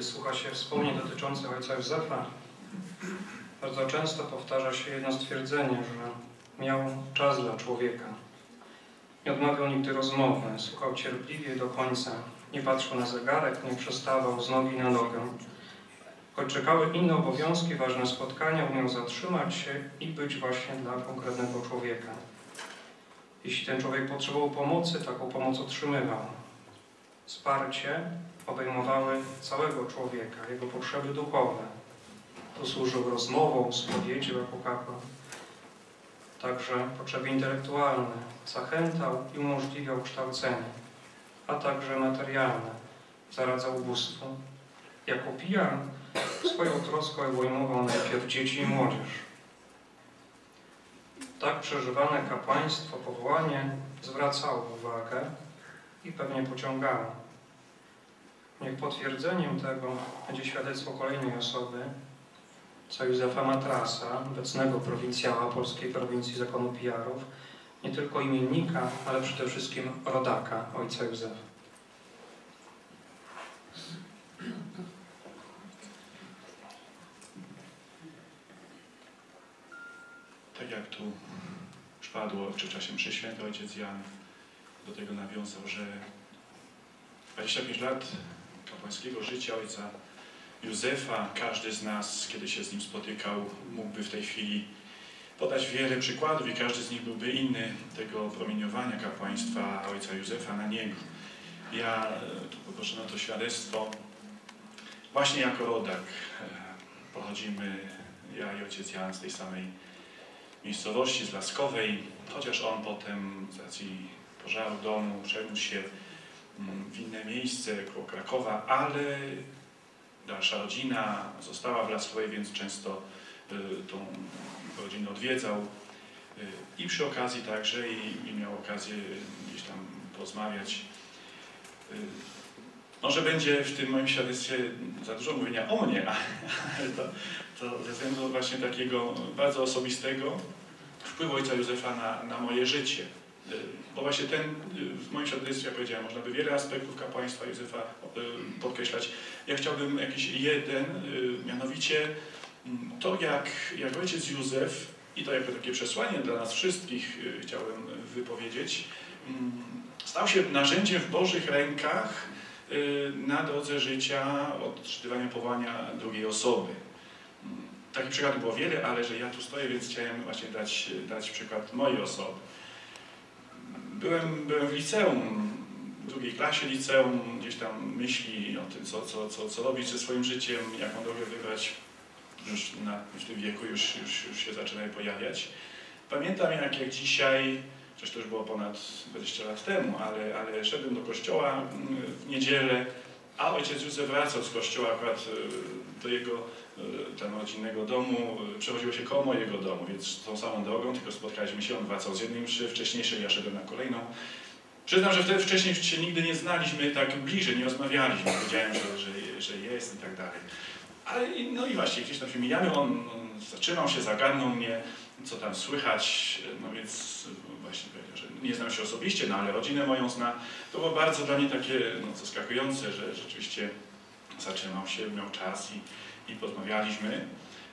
kiedy słucha się wspomnień dotyczących ojca Józefa, bardzo często powtarza się jedno stwierdzenie, że miał czas dla człowieka. Nie odmawiał nigdy rozmowy, słuchał cierpliwie do końca, nie patrzył na zegarek, nie przestawał z nogi na nogę. Choć czekały inne obowiązki, ważne spotkania, umiał zatrzymać się i być właśnie dla konkretnego człowieka. Jeśli ten człowiek potrzebował pomocy, taką pomoc otrzymywał. Wsparcie obejmowały całego człowieka, jego potrzeby duchowe. Tu służył rozmową, spowiedzią jako kapłan. Także potrzeby intelektualne, zachętał i umożliwiał kształcenie, a także materialne, zaradzał ubóstwu. Jako pijan swoją troską obejmował najpierw dzieci i młodzież. Tak przeżywane kapłaństwo, powołanie zwracało uwagę i pewnie pociągało. Niech potwierdzeniem tego będzie świadectwo kolejnej osoby, ojca Józefa Matrasa, obecnego prowincjała polskiej prowincji zakonu Pijarów, nie tylko imiennika, ale przede wszystkim rodaka ojca Józefa. Tak jak tu już padło w czasie mszy świętej, ojciec Jan do tego nawiązał, że 25 lat kapłańskiego życia ojca Józefa, każdy z nas, kiedy się z nim spotykał, mógłby w tej chwili podać wiele przykładów i każdy z nich byłby inny tego promieniowania kapłaństwa ojca Józefa na niego. Ja tu poproszę na to świadectwo. Właśnie jako rodak pochodzimy, ja i ojciec Jan, z tej samej miejscowości, z Laskowej, chociaż on potem z racji pożaru domu przeniósł się w inne miejsce, koło Krakowa, ale dalsza rodzina została w Laskowej, więc często tą rodzinę odwiedzał i przy okazji także i miał okazję gdzieś tam porozmawiać. Może będzie w tym moim świadectwie za dużo mówienia o mnie, ale to ze względu właśnie takiego bardzo osobistego wpływu ojca Józefa na moje życie. Bo właśnie ten, w moim świadectwie, jak powiedziałem, można by wiele aspektów kapłaństwa Józefa podkreślać. Ja chciałbym jakiś jeden, mianowicie to, jak ojciec Józef, i to jako takie przesłanie dla nas wszystkich chciałem wypowiedzieć, stał się narzędziem w Bożych rękach na drodze życia, odczytywania powołania drugiej osoby. Takich przykładów było wiele, ale że ja tu stoję, więc chciałem właśnie dać przykład mojej osoby. Byłem w liceum, w drugiej klasie liceum, gdzieś tam myśli o tym, co robić ze swoim życiem, jaką drogę wybrać. Już w tym wieku już się zaczynają pojawiać. Pamiętam jak dzisiaj, przecież to już było ponad 20 lat temu, ale szedłem do kościoła w niedzielę, a ojciec Józef wracał z kościoła akurat do jego tam rodzinnego domu, przechodziło się koło mojego domu, więc tą samą drogą, tylko spotkaliśmy się, on wracał z jednej mszy wcześniejszej, ja szedłem na kolejną. Przyznam, że wtedy wcześniej się nigdy nie znaliśmy tak bliżej, nie rozmawialiśmy, wiedziałem, że jest i tak dalej. Ale no i właśnie, gdzieś tam się mijamy, on zatrzymał się, zagadnął mnie, co tam słychać, no więc właśnie powiedział, że nie znam się osobiście, no ale rodzinę moją zna. To było bardzo dla mnie takie zaskakujące, że rzeczywiście zatrzymał się, miał czas i porozmawialiśmy.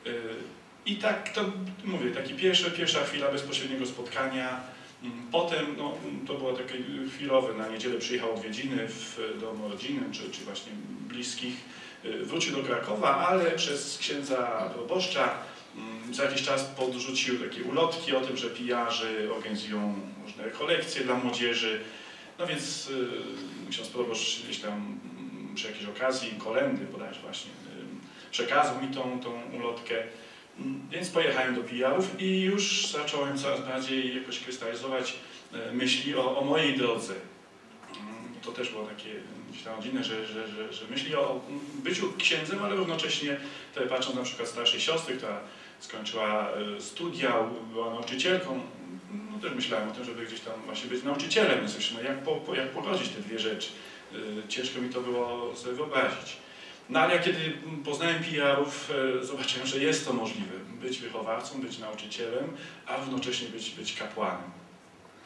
I tak to mówię, taki pierwsza chwila bezpośredniego spotkania. Potem no, to było takie chwilowe, na niedzielę przyjechał odwiedziny w domu rodziny, czy właśnie bliskich. Wrócił do Krakowa, ale przez księdza proboszcza za jakiś czas podrzucił takie ulotki o tym, że pijarzy organizują różne rekolekcje dla młodzieży. No więc ksiądz proboszcz gdzieś tam przy jakiejś okazji, kolendy bodajże właśnie, przekazał mi tą ulotkę. Więc pojechałem do Pijarów i już zacząłem coraz bardziej jakoś krystalizować myśli o mojej drodze. To też było takie gdzieś tam rodzinne, że myśli o byciu księdzem, ale równocześnie patrząc na przykład starszej siostry, która skończyła studia, była nauczycielką, no też myślałem o tym, żeby gdzieś tam właśnie być nauczycielem. Więc no jak pogodzić te dwie rzeczy? Ciężko mi to było sobie wyobrazić. No ale kiedy poznałem Pijarów, zobaczyłem, że jest to możliwe. Być wychowawcą, być nauczycielem, a równocześnie być kapłanem.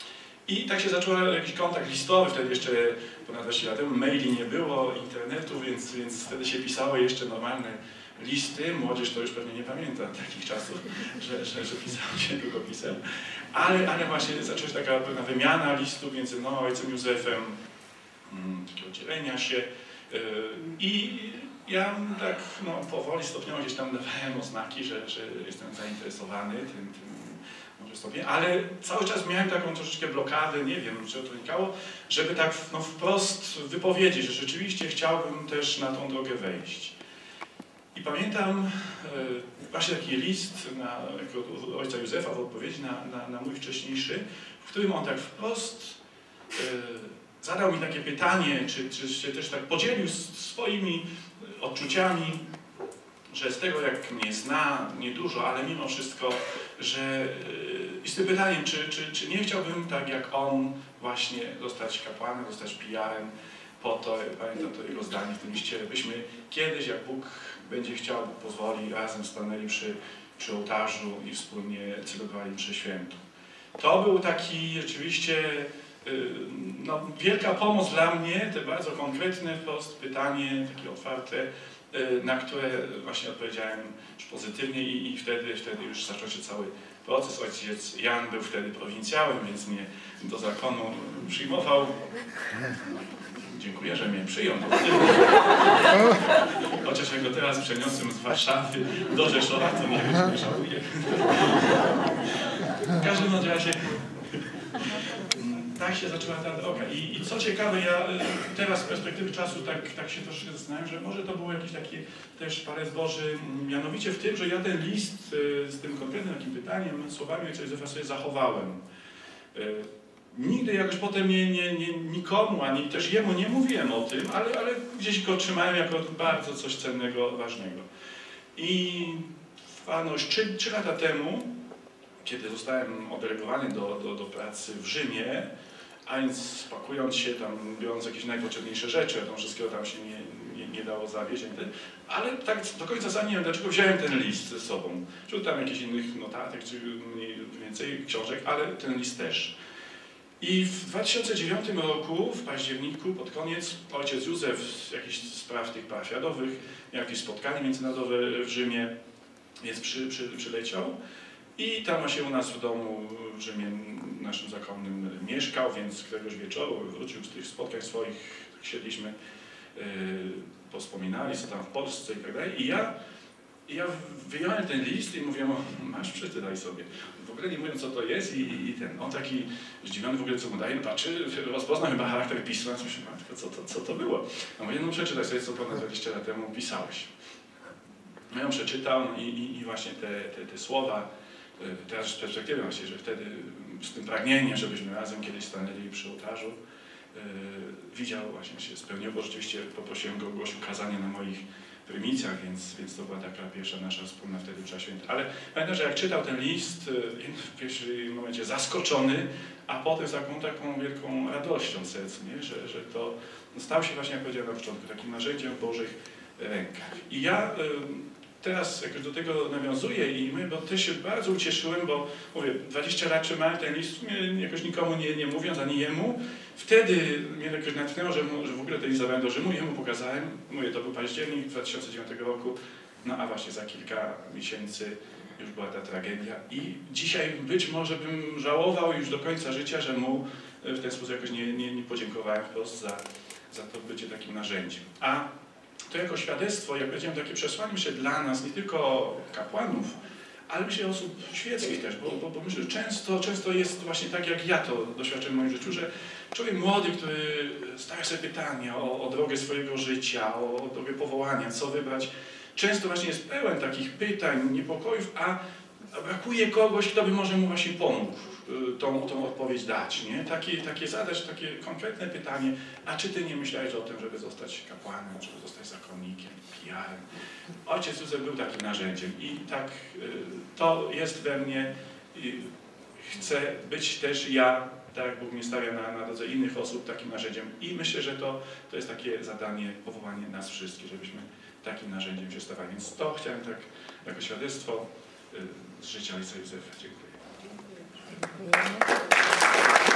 I tak się zaczął jakiś kontakt listowy, wtedy jeszcze ponad 20 lat temu maili nie było, internetu, więc wtedy się pisało jeszcze normalne listy. Młodzież to już pewnie nie pamięta takich czasów, że pisało się długopisem. Ale właśnie zaczęła się taka pewna wymiana listów między mną a ojcem Józefem, takiego dzielenia się. I ja tak powoli, stopniowo gdzieś tam dawałem oznaki, że jestem zainteresowany tym może stopnie, ale cały czas miałem taką troszeczkę blokadę, nie wiem, czy to wynikało, żeby tak wprost wypowiedzieć, że rzeczywiście chciałbym też na tą drogę wejść. I pamiętam właśnie taki list od ojca Józefa w odpowiedzi na mój wcześniejszy, w którym on tak wprost zadał mi takie pytanie, czy się też tak podzielił swoimi odczuciami, że z tego, jak mnie zna, niedużo, ale mimo wszystko, że i z tym pytaniem, czy nie chciałbym tak jak on właśnie zostać kapłanem, zostać PR-em, po to, pamiętam to jego zdanie w tym liście, byśmy kiedyś, jak Bóg będzie chciał, Bóg pozwoli, razem stanęli przy ołtarzu i wspólnie celebrowali mszę świętą. To był taki rzeczywiście wielka pomoc dla mnie, te bardzo konkretne wprost pytanie, takie otwarte, na które właśnie odpowiedziałem już pozytywnie i wtedy już zaczął się cały proces. Ojciec Jan był wtedy prowincjałem, więc mnie do zakonu przyjmował. Dziękuję, że mnie przyjął. Chociaż jak go teraz przeniosłem z Warszawy do Rzeszowa, to nie wiem, czy nie żałuję. W każdym razie tak się zaczęła ta droga. I co ciekawe, ja teraz z perspektywy czasu tak się troszkę zastanawiam, że może to było jakieś takie też parę Boży, mianowicie w tym, że ja ten list z tym konkretnym takim pytaniem, słowami ojca Józefa sobie zachowałem. Nigdy jakoś potem nikomu, ani też jemu nie mówiłem o tym, ale gdzieś go trzymałem jako bardzo coś cennego, ważnego. I już 3 lata temu, kiedy zostałem oddelegowany do pracy w Rzymie, a więc pakując się tam, biorąc jakieś najpotrzebniejsze rzeczy, to wszystkiego tam się nie dało zawieźć, ale tak do końca sam nie wiem, dlaczego wziąłem ten list ze sobą. Wśród tam jakichś innych notatek, czy mniej więcej książek, ale ten list też. I w 2009 roku, w październiku, pod koniec, ojciec Józef z jakichś spraw tych parafiadowych miał jakieś spotkanie międzynarodowe w Rzymie, więc przyleciał. I tam się u nas w domu w Rzymie naszym zakonnym mieszkał, więc któregoś wieczoru wrócił z tych spotkań swoich, siedliśmy, powspominali, co tam w Polsce i tak dalej. I ja wyjąłem ten list i mówię, masz, przeczytaj sobie. W ogóle nie mówiąc, co to jest i on taki zdziwiony w ogóle, co mu daje, patrzy, rozpoznał chyba charakter pisma, myślę, matko, co to było? A mówię, przeczytaj sobie, co ponad 20 lat temu pisałeś. No ja ją przeczytał i właśnie te słowa, teraz z perspektywy właśnie, że wtedy z tym pragnieniem, żebyśmy razem kiedyś stanęli przy ołtarzu, widział, właśnie się spełniło, bo rzeczywiście poprosiłem go, ogłosił kazanie na moich prymicjach, więc to była taka pierwsza nasza wspólna wtedy msza święta. Ale pamiętam, że jak czytał ten list, w pierwszym momencie zaskoczony, a potem z taką wielką radością w sercu, nie? Że to stał się właśnie, jak powiedziałem na początku, takim narzędziem w Bożych rękach. I ja teraz jak już do tego nawiązuję bo też się bardzo ucieszyłem, bo mówię, 20 lat trzymałem ten list, jakoś nikomu nie mówiąc, ani jemu. Wtedy mnie jakoś natknęło, że w ogóle ten list zabrałem do Rzymu, jemu pokazałem. Mówię, to był październik 2009 roku, a właśnie za kilka miesięcy już była ta tragedia. I dzisiaj być może bym żałował już do końca życia, że mu w ten sposób jakoś nie podziękowałem wprost za to bycie takim narzędziem. A to jako świadectwo, jak powiedziałem, takie przesłanie myślę dla nas, nie tylko kapłanów, ale myślę osób świeckich też, bo myślę, że często jest właśnie tak, jak ja to doświadczyłem w moim życiu, że człowiek młody, który stawia sobie pytania o drogę swojego życia, o drogę powołania, co wybrać, często właśnie jest pełen takich pytań, niepokojów, a brakuje kogoś, kto by może mu właśnie pomógł tą odpowiedź dać, nie? Takie zadać, takie konkretne pytanie, a czy ty nie myślałeś o tym, żeby zostać kapłanem, żeby zostać zakonnikiem, PR-em? Ojciec Józef był takim narzędziem i tak to jest we mnie i chcę być też ja, tak jak Bóg mnie stawia na drodze innych osób, takim narzędziem i myślę, że to jest takie zadanie, powołanie nas wszystkich, żebyśmy takim narzędziem się stawali. Więc to chciałem tak jako świadectwo z życia ojca Józefa. Dziękuję. Dziękujemy.